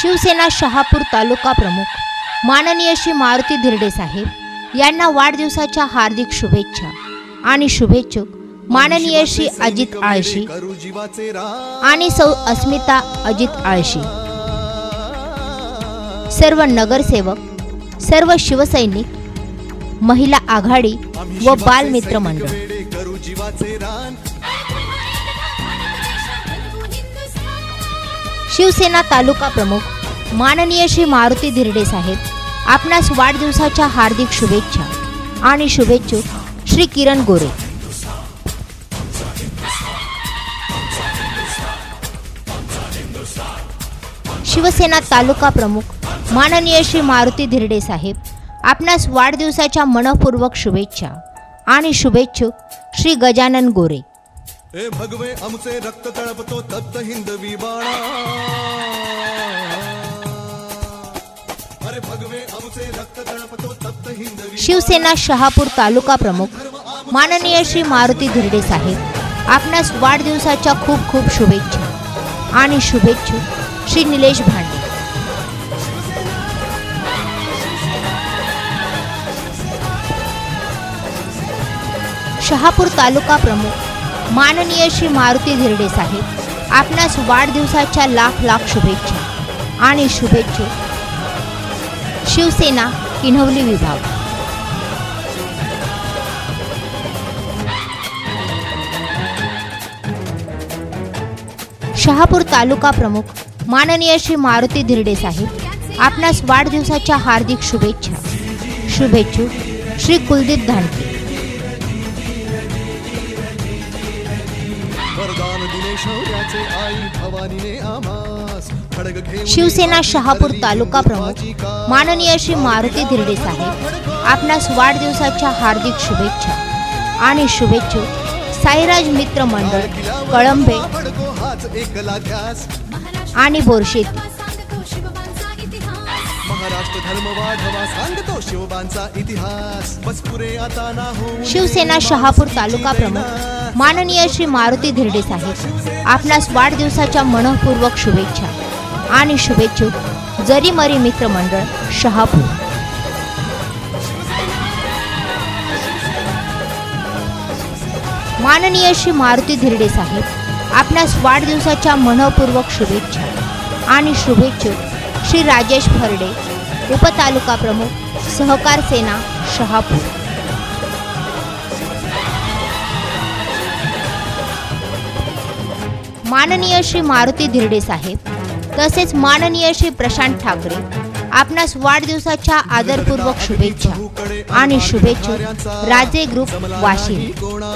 शिवसेना शहापूर तालुका प्रमुख माननीय श्री मारुती धिरडे साहेब यांना वाढदिवसाच्या हार्दिक शुभेच्छा आणि शुभेच्छुक माननीय श्री अजित आळशी आणि सौ अस्मिता अजित आळशी, सर्व नगरसेवक, सर्व शिवसैनिक, महिला आघाडी व बालमित्र मंडळ। शिवसेना तालुका प्रमुख माननीय श्री मारुती धिरडे साहेब आपणास वाढदिवसाच्या हार्दिक शुभेच्छा आणि शुभेच्छुक श्री किरण गोरे। शिवसेना तालुका प्रमुख माननीय श्री मारुती धिरडे साहेब आपणास वाढदिवसाच्या मनपूर्वक शुभेच्छा आणि शुभेच्छुक श्री गजानन गोरे। ए भगवे आमचे रक्त तळपतो तप्त हिंदवी बाणा, अरे भगवे आमचे रक्त तळपतो तप्त हिंदवी। शिवसेना शहापूर तालुका प्रमुख माननीय श्री मारुती धिरडे साहेब आपणास वाढदिवसाच्या खूप खूप शुभेच्छा आणि शुभेच्छुक श्री निलेश भांडे। शहापूर तालुका प्रमुख माननीय श्री मारुती धिरडे साहेब आपणास वाढदिवसाच्या लाख लाख शुभेच्छा आणि शुभेच्छुक शिवसेना किन्हवली विभाग। शहापूर तालुका प्रमुख माननीय श्री मारुती धिरडे साहेब आपणास वाढदिवसाच्या हार्दिक शुभेच्छा, शुभेच्छुक श्री कुलदीप धानके। शिवसेना शहापूर तालुका प्रमुख माननीय श्री मारुती धिरडे साहेब आपणास वाढदिवसाच्या हार्दिक शुभेच्छा आणि शुभेच्छुक साईराज मित्र मंडळ कळंबे आणि बोरशेत। शिवसेना शहापूर तालुका प्रमुख माननीय श्री मारुती धिरडे साहेब आपणास वाढदिवसाच्या मनपूर्वक शुभेच्छा आणि शुभेच्छुक जरीमरी मित्र मंडळ शहापूर। माननीय श्री मारुती धिरडे साहेब आपणास वाढदिवसाच्या मनपूर्वक शुभेच्छा आणि शुभेच्छुक श्री राजेश फरडे उपतालुका प्रमुख सहकार सेना शहापूर। माननीय श्री मारुती धिरडे साहेब तसेच माननीय श्री प्रशांत ठाकरे आपणास वाढदिवसाच्या आदरपूर्वक शुभेच्छा आणि शुभेच्छुक राजे ग्रुप वाशिम।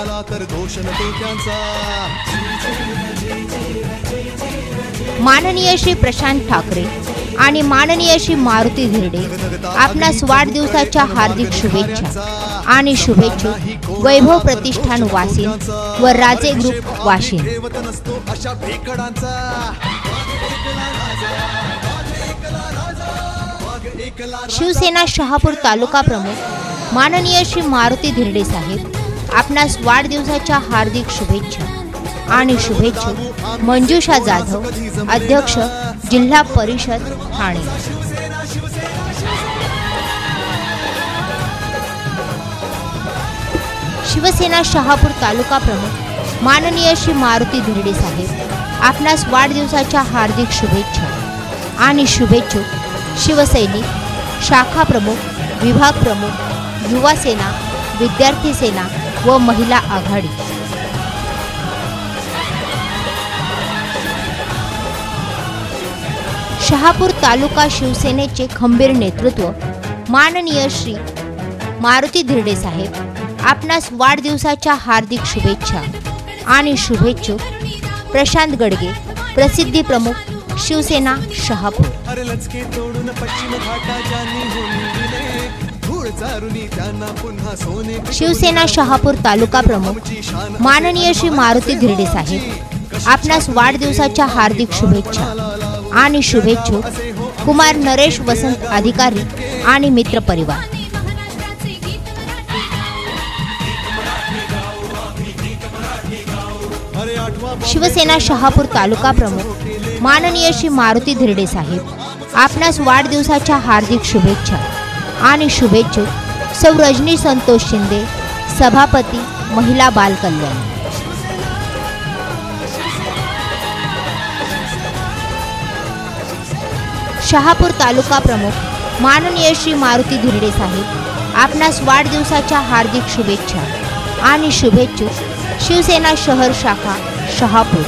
माननीय श्री प्रशांत ठाकरे आणि माननीय श्री मारुती धिरडे आपणास वाढदिवसाच्या हार्दिक शुभेच्छा आणि शुभेच्छुक वैभव प्रतिष्ठान वाशिम व राजे ग्रुप वाशिम। शिवसेना शहापूर तालुका प्रमुख माननीय श्री मारुती धिरडे साहेब आपणास वाढदिवसाच्या हार्दिक शुभेच्छा आणि शुभेच्छुक मंजुषा जाधव अध्यक्ष जिल्हा परिषद ठाणे। शिवसेना शहापूर तालुका प्रमुख माननीय श्री मारुती धिरडे साहेब आपणास वाढदिवसाच्या हार्दिक शुभेच्छा आणि शुभेच्छुक शिवसैनिक, शाखा प्रमुख, विभाग प्रमुख, युवा सेना, विद्यार्थी सेना व महिला आघाडी। शहापूर तालुका शिवसेनेचे खंबीर नेतृत्व माननीय श्री मारुती धिरडे साहेब आपणास वाढदिवसाच्या हार्दिक शुभेच्छा आणि शुभेच्छुक प्रशांत गडगे प्रसिद्धी प्रमुख शिवसेना शहापूर। शिवसेना शहापूर तालुका प्रमुख माननीय श्री मारुती धिरडे साहेब आपणास वाढदिवसाच्या हार्दिक शुभेच्छा आणि शुभेच्छुक कुमार नरेश वसंत अधिकारी आणि मित्र परिवार। शिवसेना शहापूर तालुका प्रमुख माननीय श्री मारुती धिरडे साहेब आपणास वाढदिवसाच्या हार्दिक शुभेच्छा आणि शुभेच्छुक सौ रजनी संतोष शिंदे, सभापती महिला बाल कल्याण। शहापूर तालुका प्रमुख माननीय श्री मारुती धिरडे साहेब आपणास वाढदिवसाच्या हार्दिक शुभेच्छा आणि शुभेच्छुक शिवसेना शहर शाखा शहापूर।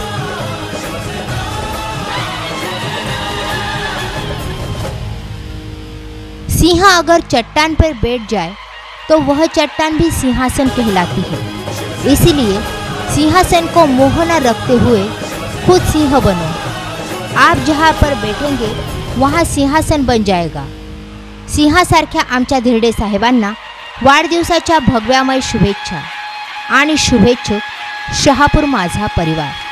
सिंह अगर चट्टान पर बैठ जाए तो वह चट्टान भी सिंहासन कहलाती है, इसीलिए सिंहासन को मोह न रखते हुए खुद सिंह बनो। आप जहाँ पर बैठेंगे वहाँ सिंहासन बन जाएगा। सिंहासारख्या आमच्या धिरडे साहेबांना वाढदिवसाच्या भगव्यामय शुभेच्छा आणि शुभेच्छुक शहापूर माझा परिवार।